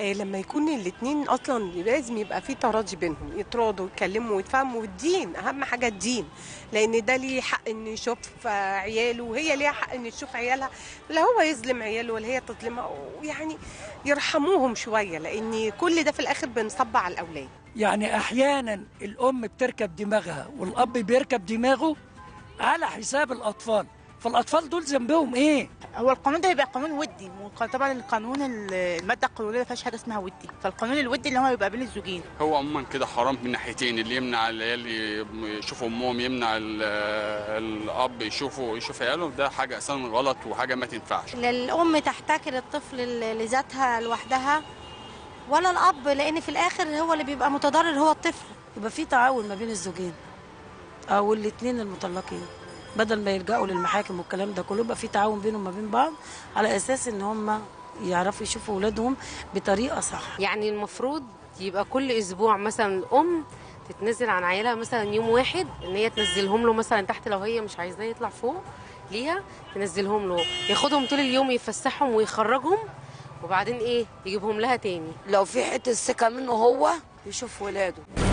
لما يكون الاتنين اصلا لازم يبقى في تراضي بينهم، يتراضوا ويتكلموا ويتفاهموا، والدين اهم حاجه الدين، لان ده ليه حق انه يشوف عياله وهي ليها حق ان تشوف عيالها، لا هو يظلم عياله ولا هي تظلمها، ويعني يرحموهم شويه، لان كل ده في الاخر بنصب على الاولاد. يعني احيانا الام بتركب دماغها والاب بيركب دماغه على حساب الاطفال، فالاطفال دول ذنبهم ايه؟ هو القانون ده يبقى قانون ودي، طبعا القانون الماده القانونيه ما فيهاش حاجه اسمها ودي، فالقانون الودي اللي هو يبقى بين الزوجين. هو عموما كده حرام من ناحيتين، اللي يمنع العيال يشوفوا امهم، يمنع الاب يشوف عياله، ده حاجه اساسا غلط وحاجه ما تنفعش. لا الام تحتكر الطفل لذاتها لوحدها ولا الاب، لان في الاخر هو اللي بيبقى متضرر هو الطفل. يبقى في تعاون ما بين الزوجين او الاثنين المطلقين، بدل ما يلجأوا للمحاكم والكلام ده كله، يبقى في تعاون بينهم وما بين بعض على اساس ان هم يعرفوا يشوفوا اولادهم بطريقه صح. يعني المفروض يبقى كل اسبوع مثلا الام تتنزل عن عيالها مثلا يوم واحد، ان هي تنزلهم له مثلا تحت لو هي مش عايزاه يطلع فوق ليها، تنزلهم له، ياخدهم طول اليوم يفسحهم ويخرجهم، وبعدين ايه يجيبهم لها تاني. لو في حته ثقه منه هو يشوف ولاده.